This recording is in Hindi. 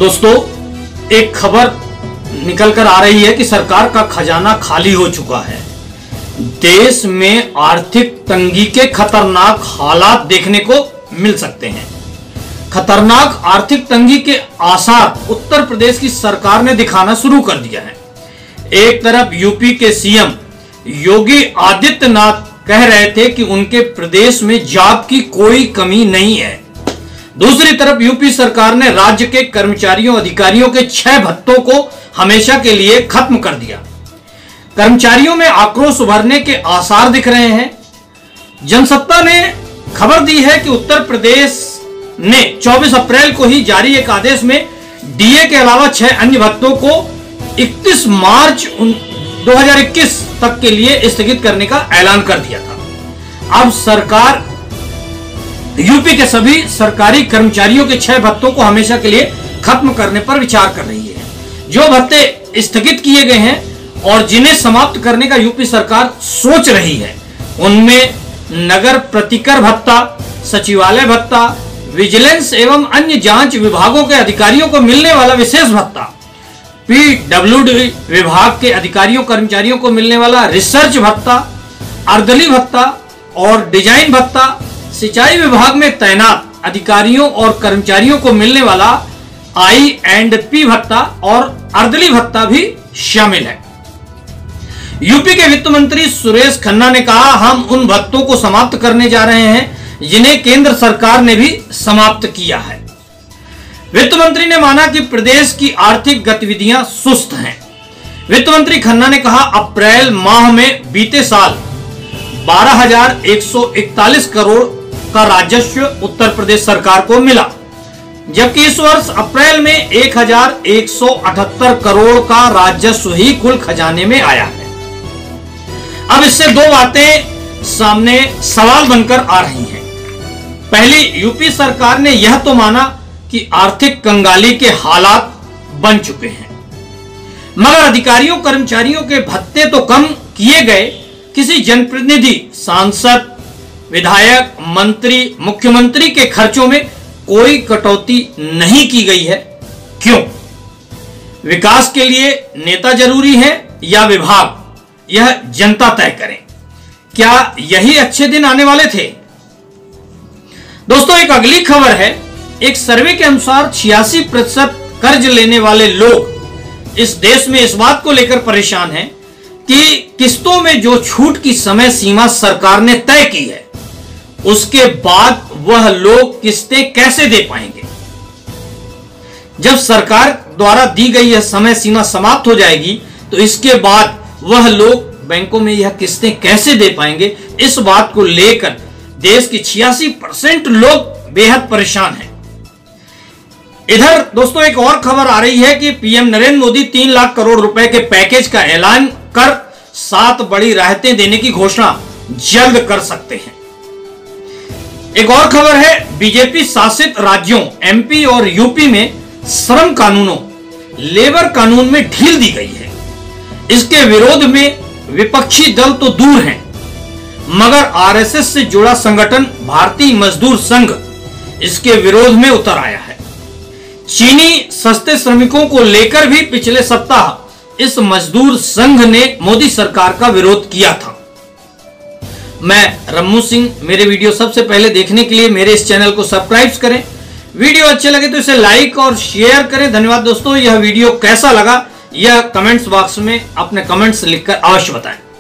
दोस्तों, एक खबर निकल कर आ रही है कि सरकार का खजाना खाली हो चुका है। देश में आर्थिक तंगी के खतरनाक हालात देखने को मिल सकते हैं। खतरनाक आर्थिक तंगी के आसार उत्तर प्रदेश की सरकार ने दिखाना शुरू कर दिया है। एक तरफ यूपी के सीएम योगी आदित्यनाथ कह रहे थे कि उनके प्रदेश में जॉब की कोई कमी नहीं है। दूसरी तरफ यूपी सरकार ने राज्य के कर्मचारियों अधिकारियों के 6 भत्तों को हमेशा के लिए खत्म कर दिया। कर्मचारियों में आक्रोश उभरने के आसार दिख रहे हैं। जनसत्ता ने खबर दी है कि उत्तर प्रदेश ने 24 अप्रैल को ही जारी एक आदेश में डीए के अलावा 6 अन्य भत्तों को 31 मार्च 2021 तक के लिए स्थगित करने का ऐलान कर दिया था। अब सरकार यूपी के सभी सरकारी कर्मचारियों के 6 भत्तों को हमेशा के लिए खत्म करने पर विचार कर रही है। जो भत्ते स्थगित किए गए हैं और जिन्हें समाप्त करने का यूपी सरकार सोच रही है, उनमें नगर प्रतिकर भत्ता, सचिवालय भत्ता, विजिलेंस एवं अन्य जांच विभागों के अधिकारियों को मिलने वाला विशेष भत्ता, पीडब्ल्यूडी विभाग के अधिकारियों कर्मचारियों को मिलने वाला रिसर्च भत्ता, अर्दली भत्ता और डिजाइन भत्ता, सिंचाई विभाग में तैनात अधिकारियों और कर्मचारियों को मिलने वाला I&P भत्ता और अर्दली भत्ता भी शामिल है। यूपी के वित्त मंत्री सुरेश खन्ना ने कहा, हम उन भत्तों को समाप्त करने जा रहे हैं जिन्हें केंद्र सरकार ने भी समाप्त किया है। वित्त मंत्री ने माना कि प्रदेश की आर्थिक गतिविधियां सुस्त हैं। वित्त मंत्री खन्ना ने कहा, अप्रैल माह में बीते साल 12,141 करोड़ का राजस्व उत्तर प्रदेश सरकार को मिला, जबकि इस वर्ष अप्रैल में 1,178 करोड़ का राजस्व ही कुल खजाने में आया है। अब इससे दो बातें सामने सवाल बनकर आ रही हैं। पहली, यूपी सरकार ने यह तो माना कि आर्थिक कंगाली के हालात बन चुके हैं, मगर अधिकारियों कर्मचारियों के भत्ते तो कम किए गए, किसी जनप्रतिनिधि, सांसद, विधायक, मंत्री, मुख्यमंत्री के खर्चों में कोई कटौती नहीं की गई है। क्यों? विकास के लिए नेता जरूरी है या विभाग? यह जनता तय करें। क्या यही अच्छे दिन आने वाले थे? दोस्तों, एक अगली खबर है। एक सर्वे के अनुसार 86% कर्ज लेने वाले लोग इस देश में इस बात को लेकर परेशान हैं कि किस्तों में जो छूट की समय सीमा सरकार ने तय की है, उसके बाद वह लोग किस्तें कैसे दे पाएंगे। जब सरकार द्वारा दी गई यह समय सीमा समाप्त हो जाएगी तो इसके बाद वह लोग बैंकों में यह किस्तें कैसे दे पाएंगे, इस बात को लेकर देश के 86% लोग बेहद परेशान हैं। इधर दोस्तों, एक और खबर आ रही है कि पीएम नरेंद्र मोदी 3 लाख करोड़ रुपए के पैकेज का ऐलान कर 7 बड़ी राहतें देने की घोषणा जल्द कर सकते हैं। एक और खबर है, बीजेपी शासित राज्यों एमपी और यूपी में श्रम कानूनों, लेबर कानून में ढील दी गई है। इसके विरोध में विपक्षी दल तो दूर हैं, मगर आरएसएस से जुड़ा संगठन भारतीय मजदूर संघ इसके विरोध में उतर आया है। चीनी सस्ते श्रमिकों को लेकर भी पिछले सप्ताह इस मजदूर संघ ने मोदी सरकार का विरोध किया था। मैं रम्मू सिंह, मेरे वीडियो सबसे पहले देखने के लिए मेरे इस चैनल को सब्सक्राइब करें। वीडियो अच्छे लगे तो इसे लाइक और शेयर करें। धन्यवाद दोस्तों। यह वीडियो कैसा लगा, यह कमेंट्स बॉक्स में अपने कमेंट्स लिखकर अवश्य बताएं।